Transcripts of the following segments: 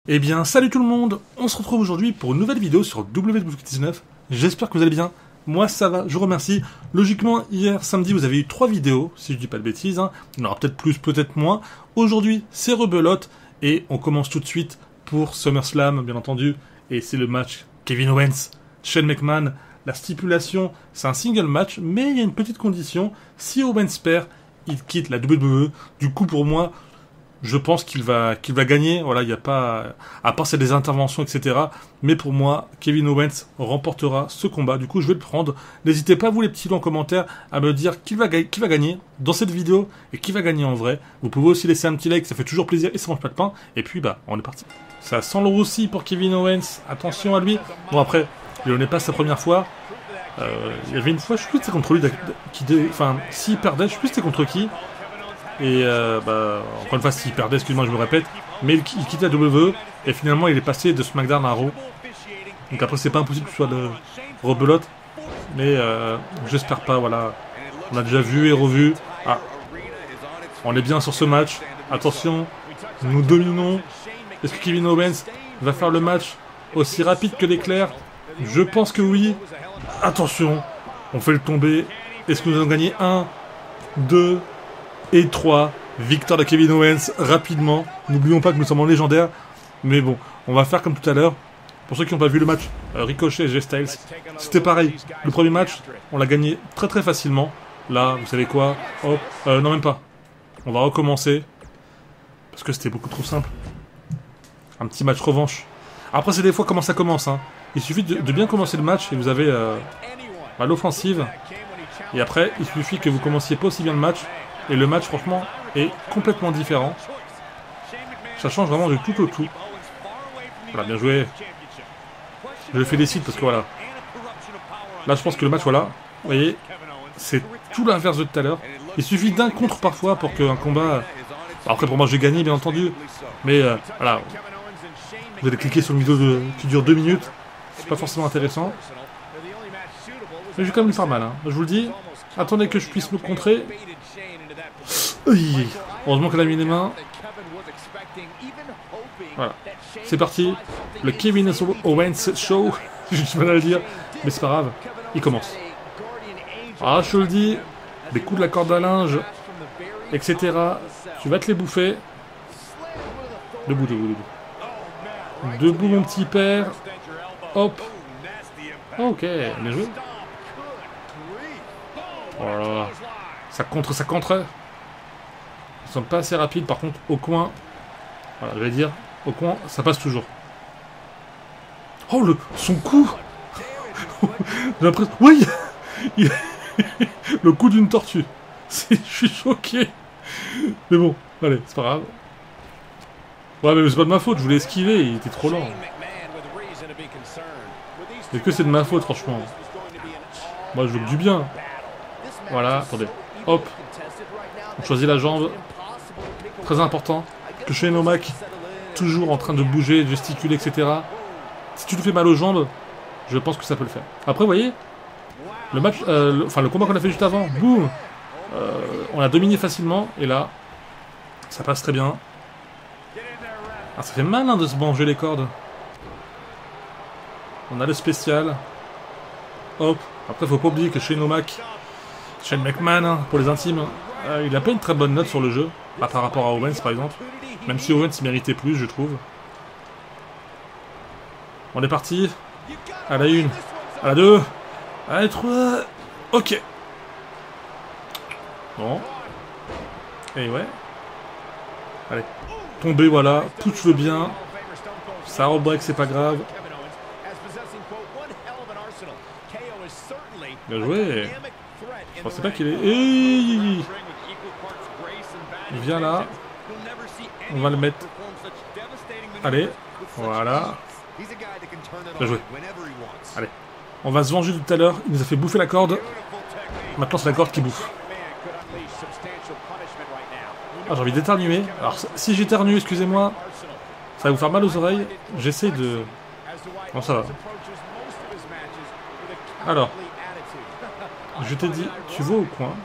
Eh bien, salut tout le monde. On se retrouve aujourd'hui pour une nouvelle vidéo sur WWE19. J'espère que vous allez bien. Moi, ça va, je vous remercie. Logiquement, hier, samedi, vous avez eu 3 vidéos, si je dis pas de bêtises. Il y en aura peut-être plus, peut-être moins. Aujourd'hui, c'est rebelote. Et on commence tout de suite pour SummerSlam, bien entendu. Et c'est le match Kevin Owens, Shane McMahon. La stipulation, c'est un single match, mais il y a une petite condition. Si Owens perd, il quitte la WWE. Du coup, pour moi, je pense qu'il va gagner. Voilà, il n'y a pas, à part c'est des interventions, etc. Mais pour moi, Kevin Owens remportera ce combat. Du coup, je vais le prendre. N'hésitez pas, vous les petits loups en commentaire, à me dire qui va gagner dans cette vidéo et qui va gagner en vrai. Vous pouvez aussi laisser un petit like, ça fait toujours plaisir et ça mange pas de pain. Et puis, bah, on est parti. Ça sent le roussi pour Kevin Owens. Attention à lui. Bon, après, il n'en est pas sa première fois. Il y avait une fois, je sais plus c'était contre lui, enfin, s'il perdait, je sais plus c'était contre qui. Et encore une fois, s'il perdait, excuse-moi, je me répète, mais il quitte la WWE et finalement il est passé de SmackDown à Raw. Donc après, c'est pas impossible que ce soit le rebelote, mais j'espère pas. Voilà, on a déjà vu et revu. Ah, on est bien sur ce match. Attention, nous dominons. Est-ce que Kevin Owens va faire le match aussi rapide que l'éclair? Je pense que oui. Attention, on fait le tomber. Est-ce que nous allons gagner 1, 2 et 3, victoire de Kevin Owens rapidement. N'oublions pas que nous sommes en légendaire. Mais bon, on va faire comme tout à l'heure. Pour ceux qui n'ont pas vu le match, Ricochet et Jay Styles, c'était pareil. Le premier match, on l'a gagné très très facilement. Là, vous savez quoi? Oh, non même pas. On va recommencer. Parce que c'était beaucoup trop simple. Un petit match revanche. Après, c'est des fois comment ça commence. Il suffit de bien commencer le match et vous avez l'offensive. Et après, il suffit que vous commenciez pas aussi bien le match. Et le match, franchement, est complètement différent. Ça change vraiment de tout au tout. Voilà, bien joué. Je le félicite parce que voilà. Là, je pense que le match, voilà. Vous voyez, c'est tout l'inverse de tout à l'heure. Il suffit d'un contre parfois pour qu'un combat... Après, pour moi, j'ai gagné, bien entendu. Mais voilà. Vous allez cliquer sur une vidéo qui dure 2 minutes. C'est pas forcément intéressant. Mais je vais quand même lui faire mal. Je vous le dis. Attendez que je puisse me contrer. Heureusement qu'elle a mis les mains. Voilà. C'est parti. Le Kevin Owens Show. J'ai du mal à le dire. Mais c'est pas grave. Il commence. Ah, je te le dis. Des coups de la corde à linge. Etc. Tu vas te les bouffer. Debout, debout, debout. Debout, mon petit père. Hop. Ok, bien joué. Voilà. Ça contre, ça contre. Ils sont pas assez rapides, par contre, au coin. Voilà, je vais dire, au coin, ça passe toujours. Oh, son coup. J'ai l'impression... Oui. Le coup d'une tortue. Je suis choqué. Mais bon, allez, c'est pas grave. Ouais, mais c'est pas de ma faute, je voulais esquiver, il était trop lent. Est-ce que c'est de ma faute, franchement? Moi, je veux que du bien. Voilà, attendez. Hop. On choisit la jambe. Très important. Que Shane McMahon, toujours en train de bouger, de gesticuler, etc. Si tu te fais mal aux jambes, je pense que ça peut le faire. Après, vous voyez, le match, le combat qu'on a fait juste avant, boum, on a dominé facilement. Et là, ça passe très bien. Ah, ça fait mal de se manger les cordes. On a le spécial. Hop. Après, faut pas oublier que Shane McMahon, pour les intimes, il n'a pas une très bonne note sur le jeu, par rapport à Owens par exemple. Même si Owens méritait plus, je trouve. On est parti. À la 1, à la 2, à la 3. Ok. Bon. Et ouais. Allez. Tomber, voilà. Pousse-le bien. Ça rebreak, c'est pas grave. Bien joué. Je pensais pas qu'il est... Hey, il vient là. On va le mettre. Allez. Voilà. Bien joué. Allez. On va se venger de tout à l'heure. Il nous a fait bouffer la corde. Maintenant, c'est la corde qui bouffe. Ah, j'ai envie d'éternuer. Alors, si j'éternue, excusez-moi, ça va vous faire mal aux oreilles. J'essaie de... Bon, ça va. Alors... Je t'ai dit, tu vas au coin.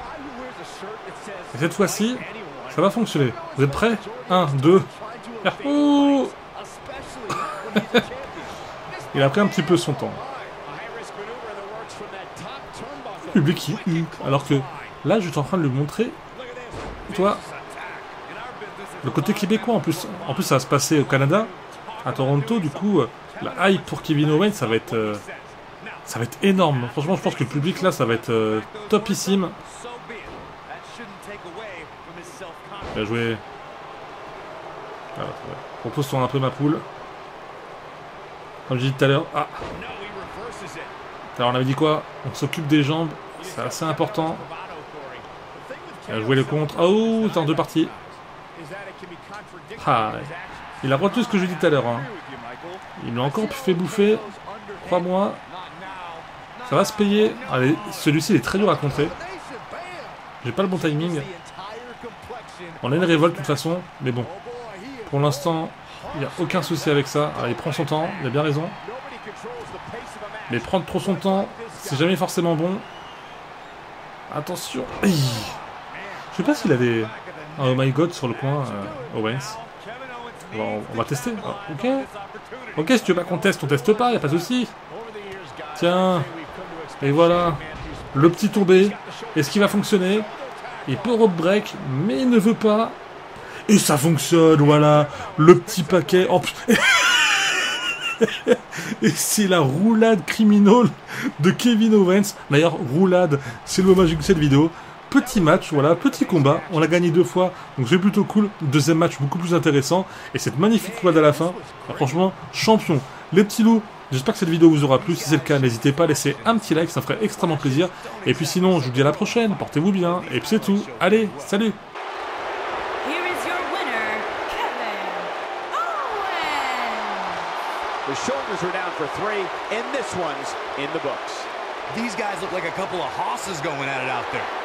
Et cette fois-ci, ça va fonctionner. Vous êtes prêts? 1, 2... Ouh. Il a pris un petit peu son temps. Le public qui hue, alors que là, je suis en train de lui montrer, toi, le côté québécois. En plus, ça va se passer au Canada, à Toronto. Du coup, la hype pour Kevin Owens, ça va être énorme. Franchement, je pense que le public là, ça va être topissime. Bien joué. Ah, repose-toi un peu ma poule. Comme j'ai dit tout à l'heure. Ah. Alors on avait dit quoi? On s'occupe des jambes. C'est assez important. Il a joué le contre. Oh, c'est en deux parties. Ah, il a retenu ce que je dis tout à l'heure. Hein. Il m'a encore fait bouffer. Crois-moi. Ça va se payer. Allez, celui-ci il est très dur à contrer. J'ai pas le bon timing. On a une révolte de toute façon. Mais bon. Pour l'instant, il n'y a aucun souci avec ça. Alors, il prend son temps. Il a bien raison. Mais prendre trop son temps, c'est jamais forcément bon. Attention. Je sais pas s'il a des... Oh my god sur le coin, Owens. On va tester. Oh, ok. Ok, si tu veux pas qu'on teste, on teste pas, y a pas de souci. Tiens. Et voilà. Le petit tombé. Est-ce qu'il va fonctionner? Il peut rope break, mais il ne veut pas. Et ça fonctionne, voilà. Le petit paquet. Oh, et c'est la roulade criminelle de Kevin Owens. D'ailleurs, roulade, c'est le mot magique de cette vidéo. Petit match, voilà, petit combat. On l'a gagné 2 fois, donc c'est plutôt cool. Deuxième match beaucoup plus intéressant. Et cette magnifique roulade à la fin. Alors, franchement, champion. Les petits loups, j'espère que cette vidéo vous aura plu. Si c'est le cas, n'hésitez pas à laisser un petit like, ça me ferait extrêmement plaisir. Et puis sinon, je vous dis à la prochaine. Portez-vous bien. Et puis c'est tout. Allez, salut! The shoulders are down for 3, and this one's in the books. These guys look like a couple of hosses going at it out there.